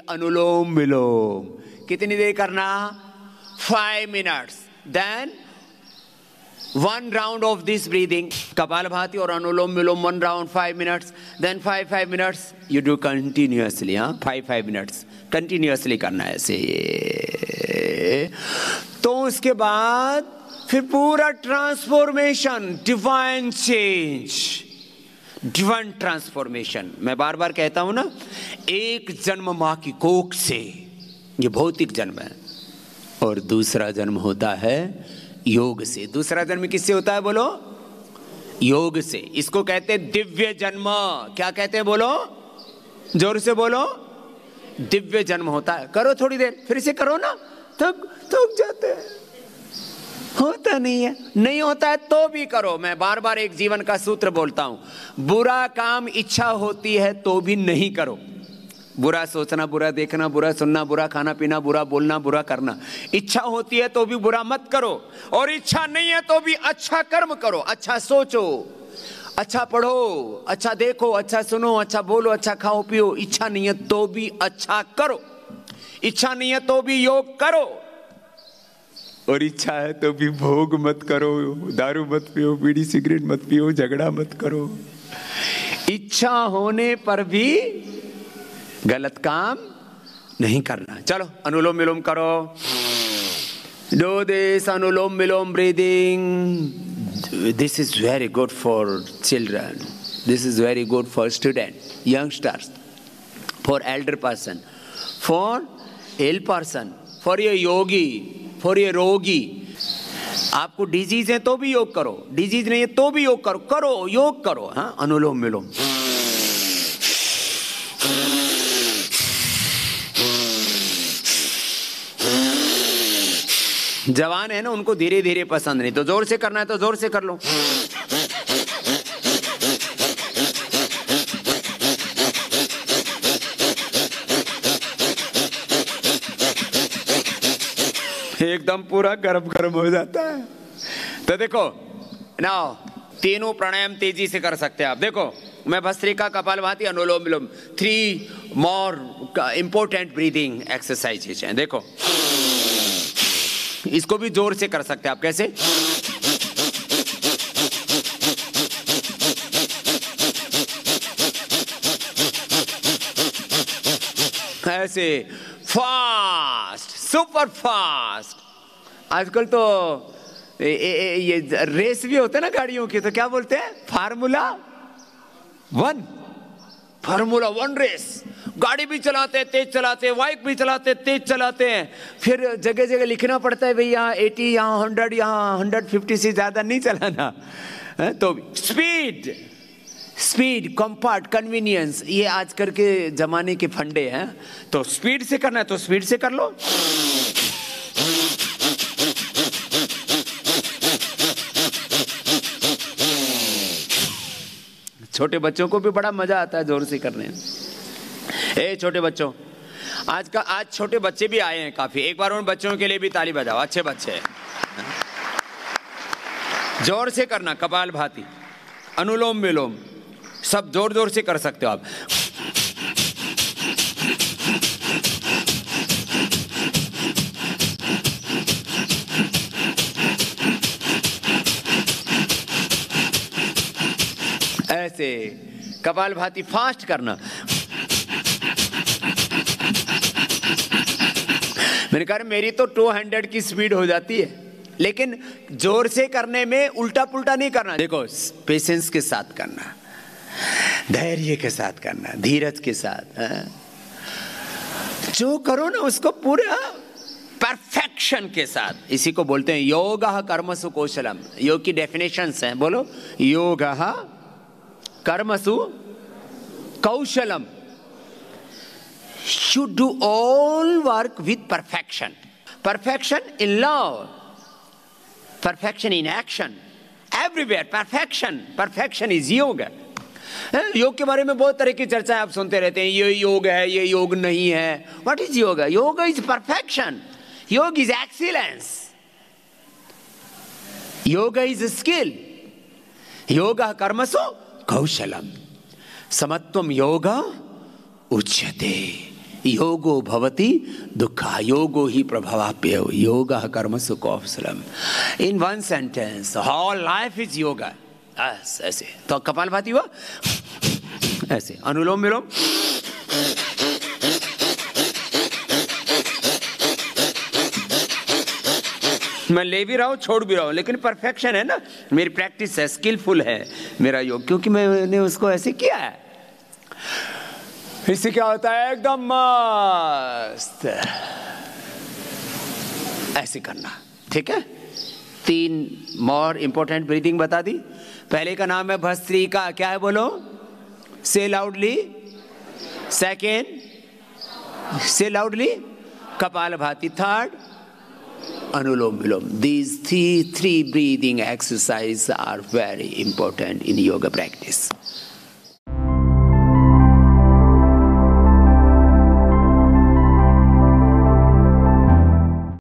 अनुलोम विलोम। कितनी देर करना? 5 minutes. Then 1 round of this breathing, Kapalbhati और Anulom Vilom 1 round 5 minutes, then 5 minutes you do continuously. 5 minutes continuously करना है ऐसे। तो उसके बाद फिर पूरा transformation, divine change, divine transformation. मैं बार बार कहता हूं ना, एक जन्म मां की कोख से, ये भौतिक जन्म है, और दूसरा जन्म होता है योग से। दूसरा जन्म किससे होता है बोलो? योग से। इसको कहते हैं दिव्य जन्म। क्या कहते हैं बोलो? जोर से बोलो। दिव्य जन्म होता है। करो थोड़ी देर, फिर से करो ना, थक जाते हैं। होता नहीं है, नहीं होता है तो भी करो। मैं बार बार एक जीवन का सूत्र बोलता हूं, बुरा काम इच्छा होती है तो भी नहीं करो। बुरा सोचना, बुरा देखना, बुरा सुनना, बुरा खाना पीना, बुरा बोलना, बुरा करना, इच्छा होती है तो भी बुरा मत करो, और इच्छा नहीं है तो भी अच्छा कर्म करो, अच्छा सोचो, अच्छा पढ़ो, अच्छा देखो, अच्छा सुनो, अच्छा बोलो, अच्छा खाओ पियो। इच्छा नहीं है तो भी अच्छा करो, इच्छा नहीं है तो भी योग करो, और इच्छा है तो भी भोग मत करो, दारू मत पियो, बीड़ी सिगरेट मत पियो, झगड़ा मत करो। इच्छा होने पर भी गलत काम नहीं करना। चलो अनुलोम विलोम करो। Do this Anulom Vilom breathing. This is very good for children, this is very good for student, youngsters, for elder person, for ill person, for ये योगी, फॉर ये रोगी। आपको डिजीज है तो भी योग करो, डिजीज नहीं है तो भी योग करो, करो योग करो। हाँ, अनुलोम विलोम। जवान है ना, उनको धीरे धीरे पसंद नहीं, तो जोर से करना है तो जोर से कर लो। एकदम पूरा गर्म गर्म हो जाता है। तो देखो ना, तीनों प्राणायाम तेजी से कर सकते हैं आप। देखो, मैं Bhastrika, Kapalbhati, Anulom Vilom, 3 more important breathing exercises हैं। देखो, इसको भी जोर से कर सकते हैं आप। कैसे? ऐसे फास्ट, सुपर फास्ट। आजकल तो ये रेस भी होते हैं ना गाड़ियों की, तो क्या बोलते हैं? Formula 1, formula 1 race. गाड़ी भी चलाते हैं, तेज चलाते हैं, बाइक भी चलाते हैं, तेज चलाते हैं। फिर जगह जगह लिखना पड़ता है, भाई यहाँ 80, यहाँ 100, यहाँ 150 से ज्यादा नहीं चलाना। तो स्पीड, स्पीड, कंफर्ट, कन्वीनियंस, ये आजकल के जमाने के फंडे हैं। तो स्पीड से करना है तो स्पीड से कर लो। छोटे बच्चों को भी बड़ा मजा आता है जोर से करने में। ए छोटे बच्चों, आज छोटे बच्चे भी आए हैं काफी, एक बार उन बच्चों के लिए भी ताली बजाओ। अच्छे बच्चे, जोर से करना। कपालभाति, अनुलोम विलोम, सब जोर जोर से कर सकते हो आप। ऐसे कपालभाति फास्ट करना। मैंने कहा मेरी तो 200 की स्पीड हो जाती है, लेकिन जोर से करने में उल्टा पुल्टा नहीं करना। देखो, पेशेंस के साथ करना, धैर्य के साथ करना, धीरज के साथ। जो करो ना उसको पूरा परफेक्शन के साथ। इसी को बोलते हैं योगः कर्मसु कौशलम। योग की डेफिनेशंस हैं, बोलो। योगः कर्मसु कौशलम। Should do all work with perfection. Perfection in love, perfection in action, everywhere perfection. Perfection is yoga. योग के बारे में बहुत तरह की चर्चा आप सुनते रहते हैं, ये योग है, ये योग नहीं है। What is yoga? Yoga is perfection. Yoga is excellence. Yoga is a skill. Yoga कर्मसु कौशलम। समत्वम योगा उच्यते। योगो भवति दुखा योगो ही प्रभवाप्य योगा कर्मसु कौशलम। In one sentence whole life is yoga. ऐसे तो कपालभाति हुआ, ऐसे अनुलोम विलोम, मैं ले भी रहा हूँ छोड़ भी रहा हूँ, लेकिन परफेक्शन है ना, मेरी प्रैक्टिस है, स्किलफुल है मेरा योग, क्योंकि मैंने उसको ऐसे किया है। इससे क्या होता है, एकदम मस्त ऐसे करना। ठीक है, 3 मोर इंपॉर्टेंट ब्रीदिंग बता दी। पहले का नाम है भस्त्रिका, क्या है बोलो, say loudly. Second say loudly Kapalbhati. Third Anulom Vilom. These three breathing exercises are very important in yoga practice.